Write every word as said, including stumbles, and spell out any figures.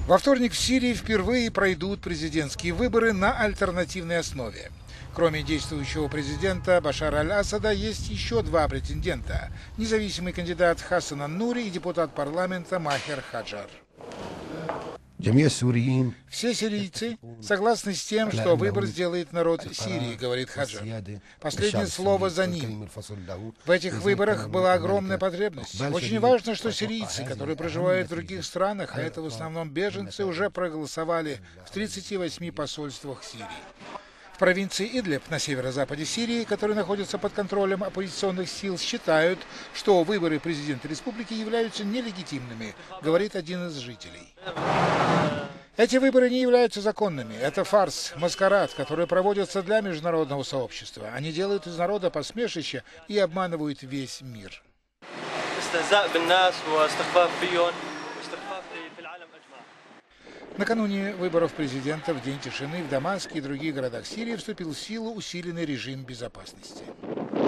Во вторник в Сирии впервые пройдут президентские выборы на альтернативной основе. Кроме действующего президента Башара аль-Асада, есть еще два претендента – независимый кандидат Хасан ан-Нури и депутат парламента Махер Хаджар. Все сирийцы согласны с тем, что выбор сделает народ Сирии, говорит Хаджар. Последнее слово за ним. В этих выборах была огромная потребность. Очень важно, что сирийцы, которые проживают в других странах, а это в основном беженцы, уже проголосовали в тридцати восьми посольствах Сирии. В провинции Идлиб на северо-западе Сирии, который находится под контролем оппозиционных сил, считают, что выборы президента республики являются нелегитимными, говорит один из жителей. Эти выборы не являются законными. Это фарс, маскарад, который проводится для международного сообщества. Они делают из народа посмешище и обманывают весь мир. Накануне выборов президента в День тишины в Дамаске и других городах Сирии вступил в силу усиленный режим безопасности.